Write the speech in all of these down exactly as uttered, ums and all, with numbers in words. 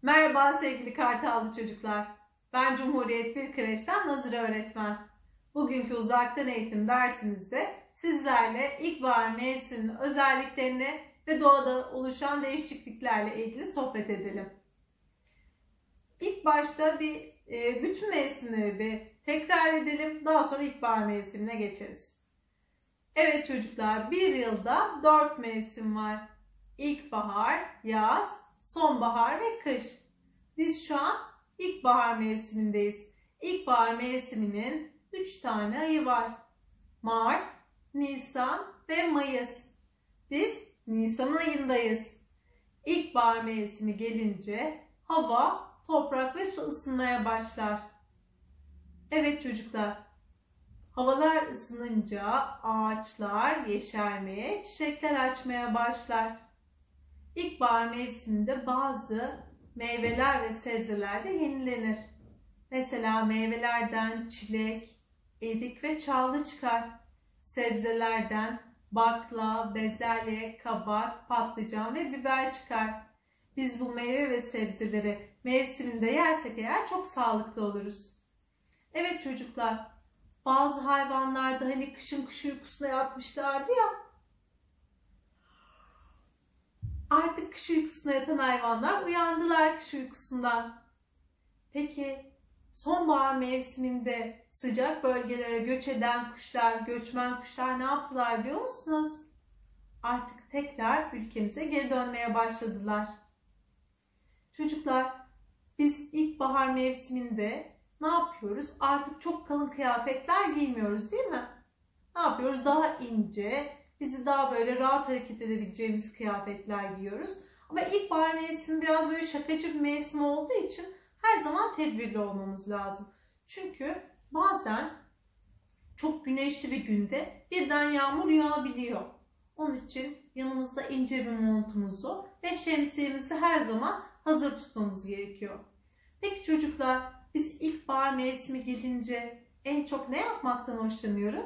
Merhaba sevgili Kartallı çocuklar. Ben Cumhuriyet bir Kreş'ten Nazire öğretmen. Bugünkü uzaktan eğitim dersimizde sizlerle ilkbahar mevsiminin özelliklerini ve doğada oluşan değişikliklerle ilgili sohbet edelim. İlk başta bir e, bütün mevsimleri bir tekrar edelim. Daha sonra ilkbahar mevsimine geçeriz. Evet çocuklar, bir yılda dört mevsim var. İlkbahar, yaz, sonbahar ve kış. Biz şu an ilkbahar mevsimindeyiz. İlkbahar mevsiminin üç tane ayı var. Mart, Nisan ve Mayıs. Biz Nisan ayındayız. İlkbahar mevsimi gelince hava, toprak ve su ısınmaya başlar. Evet çocuklar, havalar ısınınca ağaçlar yeşermeye, çiçekler açmaya başlar. İlkbahar mevsiminde bazı meyveler ve sebzeler de yenilenir. Mesela meyvelerden çilek, erik ve çağla çıkar. Sebzelerden bakla, bezelye, kabak, patlıcan ve biber çıkar. Biz bu meyve ve sebzeleri mevsiminde yersek eğer çok sağlıklı oluruz. Evet çocuklar, bazı hayvanlar da hani kışın kış uykusuna yatmışlardı ya. Artık kış uykusuna yatan hayvanlar uyandılar kış uykusundan. Peki sonbahar mevsiminde sıcak bölgelere göç eden kuşlar, göçmen kuşlar ne yaptılar biliyor musunuz? Artık tekrar ülkemize geri dönmeye başladılar. Çocuklar, biz ilkbahar mevsiminde ne yapıyoruz? Artık çok kalın kıyafetler giymiyoruz değil mi? Ne yapıyoruz? Daha ince, bizi daha böyle rahat hareket edebileceğimiz kıyafetler giyiyoruz. Ama ilkbahar mevsimi biraz böyle şakacı bir mevsim olduğu için her zaman tedbirli olmamız lazım. Çünkü bazen çok güneşli bir günde birden yağmur yağabiliyor. Onun için yanımızda ince bir montumuzu ve şemsiyemizi her zaman hazır tutmamız gerekiyor. Peki çocuklar, biz ilkbahar mevsimi gelince en çok ne yapmaktan hoşlanıyoruz?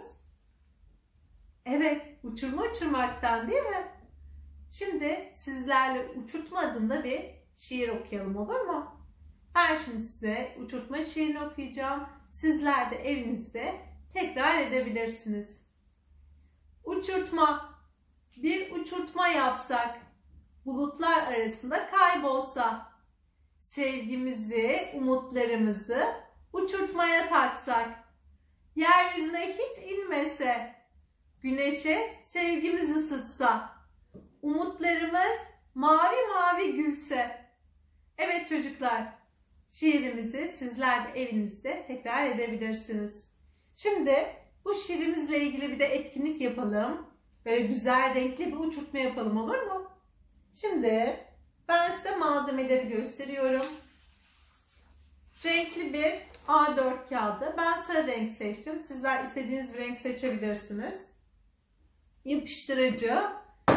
Evet, uçurma uçurmaktan değil mi? Şimdi sizlerle uçurtma adında bir şiir okuyalım, olur mu? Ben şimdi size uçurtma şiirini okuyacağım. Sizler de evinizde tekrar edebilirsiniz. Uçurtma. Bir uçurtma yapsak, bulutlar arasında kaybolsa, sevgimizi, umutlarımızı uçurtmaya taksak, yeryüzüne hiç inmese, güneşe sevgimiz ısıtsa, umutlarımız mavi mavi gülse. Evet çocuklar, şiirimizi sizler de evinizde tekrar edebilirsiniz. Şimdi bu şiirimizle ilgili bir de etkinlik yapalım. Böyle güzel renkli bir uçurtma yapalım, olur mu? Şimdi ben size malzemeleri gösteriyorum. Renkli bir A dört kağıdı. Ben sarı renk seçtim. Sizler istediğiniz bir renk seçebilirsiniz. Yapıştırıcı,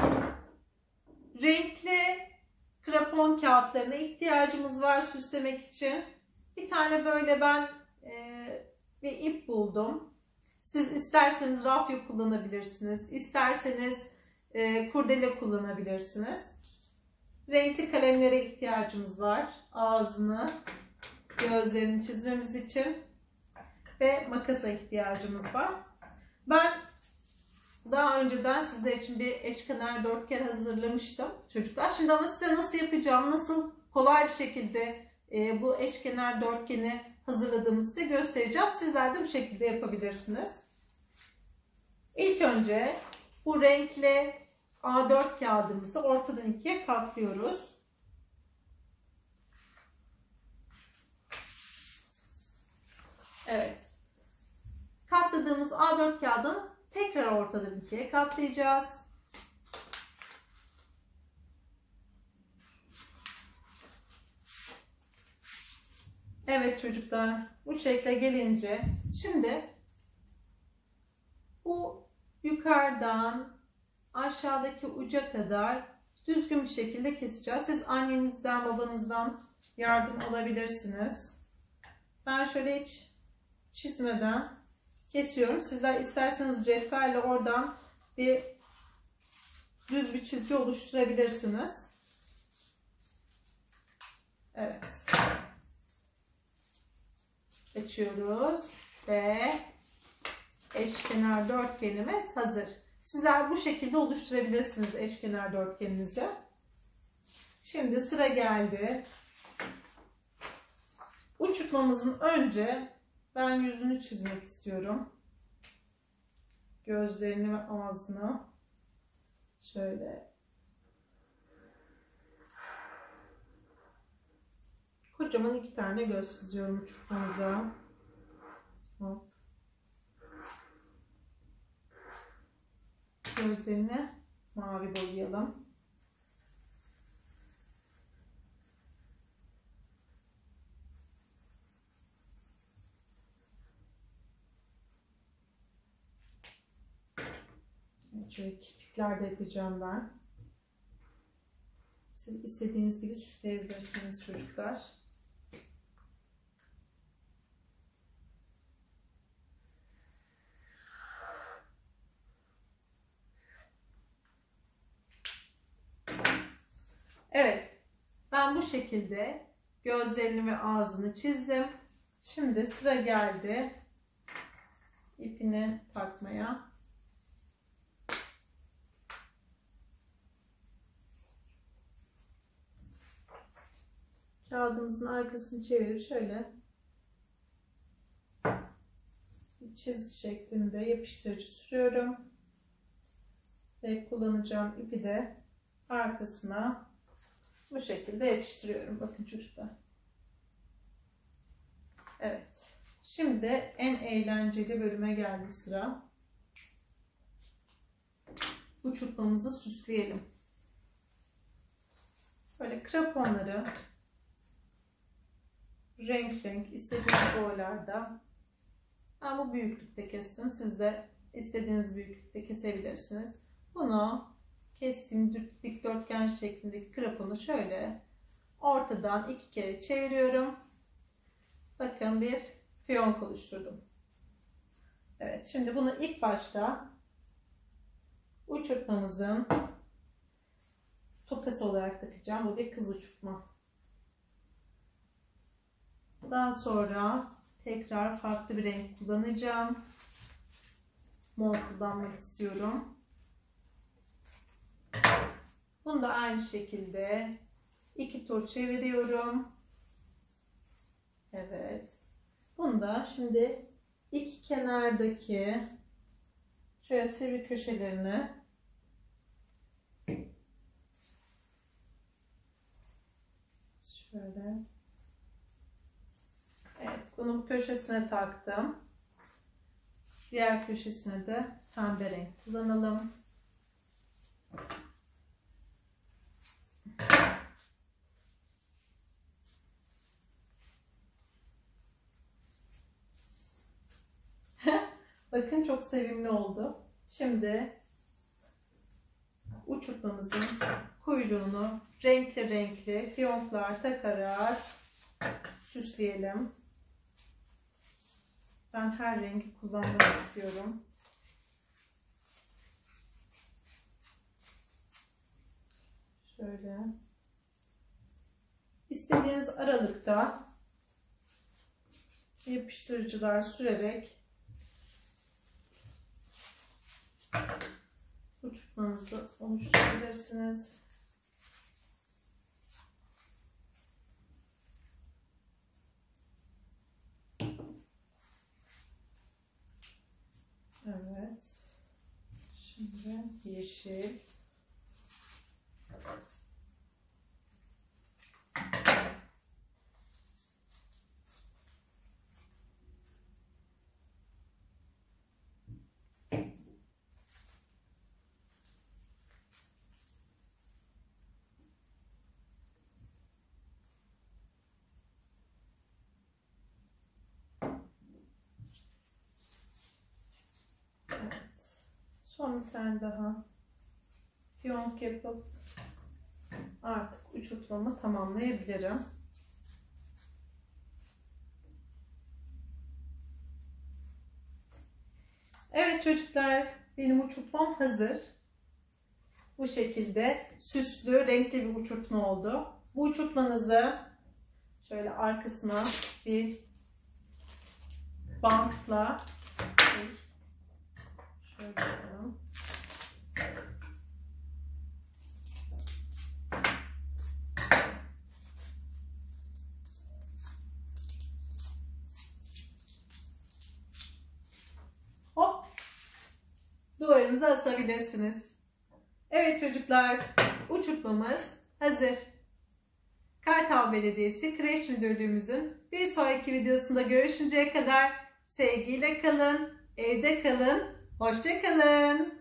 renkli krapon kağıtlarına ihtiyacımız var süslemek için. Bir tane böyle ben e, bir ip buldum. Siz isterseniz rafya kullanabilirsiniz. İsterseniz e, kurdele kullanabilirsiniz. Renkli kalemlere ihtiyacımız var. Ağzını, gözlerini çizmemiz için. Ve makasa ihtiyacımız var. Ben daha önceden sizler için bir eşkenar dörtgen hazırlamıştım çocuklar. Şimdi ama size nasıl yapacağım, nasıl kolay bir şekilde e, bu eşkenar dörtgeni hazırladığımı size göstereceğim. Sizler de bu şekilde yapabilirsiniz. İlk önce bu renkli A dört kağıdımızı ortadan ikiye katlıyoruz. Evet. Katladığımız A dört kağıdın tekrar ortadan ikiye katlayacağız. Evet çocuklar, bu şekle gelince şimdi bu yukarıdan aşağıdaki uca kadar düzgün bir şekilde keseceğiz. Siz annenizden, babanızdan yardım alabilirsiniz. Ben şöyle hiç çizmeden kesiyorum. Sizler isterseniz cetvelle oradan bir düz bir çizgi oluşturabilirsiniz. Evet. açıyoruz ve eşkenar dörtgenimiz hazır. Sizler bu şekilde oluşturabilirsiniz eşkenar dörtgeninizi. Şimdi sıra geldi. Uçurtmamızın önce ben yüzünü çizmek istiyorum. Gözlerini ve ağzını şöyle kocaman iki tane göz çiziyorum uçurtmamıza. Gözlerini mavi boyayalım. Şöyle kirpikler de yapacağım ben. Siz istediğiniz gibi süsleyebilirsiniz çocuklar. Evet, ben bu şekilde gözlerini ve ağzını çizdim. Şimdi sıra geldi ipini takmaya. Kağıdımızın arkasını çevirip şöyle bir çizgi şeklinde yapıştırıcı sürüyorum. Ve kullanacağım ipi de arkasına bu şekilde yapıştırıyorum. Bakın çocuklar. Evet. Şimdi en eğlenceli bölüme geldi sıra. Uçurtmamızı süsleyelim. Böyle kraponları renk renk istediğiniz boylarda. Ben bu büyüklükte kestim. Siz de istediğiniz büyüklükte kesebilirsiniz. Bunu kestiğim dikdörtgen şeklindeki kraponu şöyle ortadan iki kere çeviriyorum. Bakın bir fiyonk oluşturdum. Evet, şimdi bunu ilk başta uçurtmamızın tokası olarak takacağım. Bu bir kız uçurtma. Daha sonra tekrar farklı bir renk kullanacağım. Mor kullanmak istiyorum. Bunu da aynı şekilde iki tur çeviriyorum. Evet. Bunu da şimdi iki kenardaki şöyle sivri köşelerini şöyle, evet, bunu bu köşesine taktım. Diğer köşesine de pembe renk kullanalım. Bakın çok sevimli oldu. Şimdi uçurtmamızın kuyruğunu renkli renkli fiyonklar takarak süsleyelim. Ben her rengi kullanmak istiyorum. Şöyle. İstediğiniz aralıkta yapıştırıcılar sürerek uçurtmanızı oluşturabilirsiniz. Evet. Şimdi yeşil. Son bir tane daha fiyonk yapıp artık uçurtmamı tamamlayabilirim. Evet çocuklar, benim uçurtmam hazır. Bu şekilde süslü, renkli bir uçurtma oldu. Bu uçurtmanızı şöyle arkasına bir bantla şöyle yapalım. Hop. Duvarınıza asabilirsiniz. Evet çocuklar, uçurtmamız hazır. Kartal Belediyesi Kreş Müdürlüğümüzün bir sonraki videosunda görüşünceye kadar sevgiyle kalın, evde kalın, hoşça kalın.